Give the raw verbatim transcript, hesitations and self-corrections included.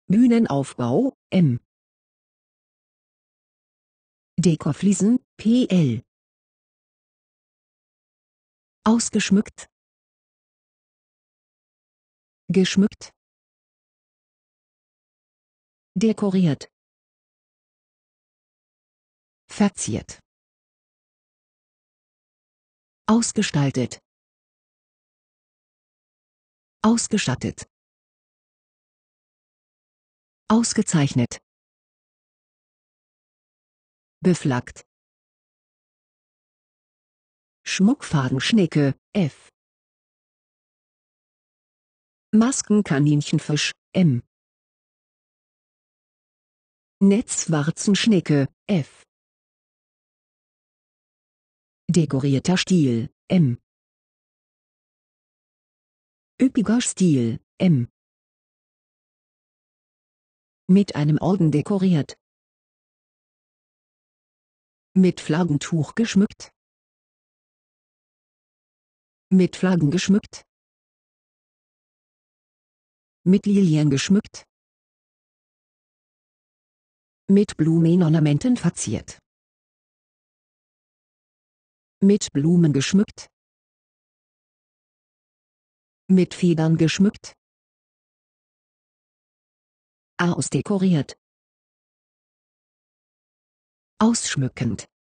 Bühnenaufbau, M. Dekorfliesen, P L. Ausgeschmückt. Geschmückt. Dekoriert. Verziert. Ausgestaltet. Ausgestattet. Ausgezeichnet. Beflaggt. Schmuckfadenschnecke, F. Maskenkaninchenfisch, M. Netzwarzenschnecke, F. Dekorierter Stiel, M. Üppiger Stil, M. Mit einem Orden dekoriert. Mit Flaggentuch geschmückt. Mit Flaggen geschmückt. Mit Lilien geschmückt. Mit Blumenornamenten verziert. Mit Blumen geschmückt. Mit Federn geschmückt. Ausdekoriert. Ausschmückend.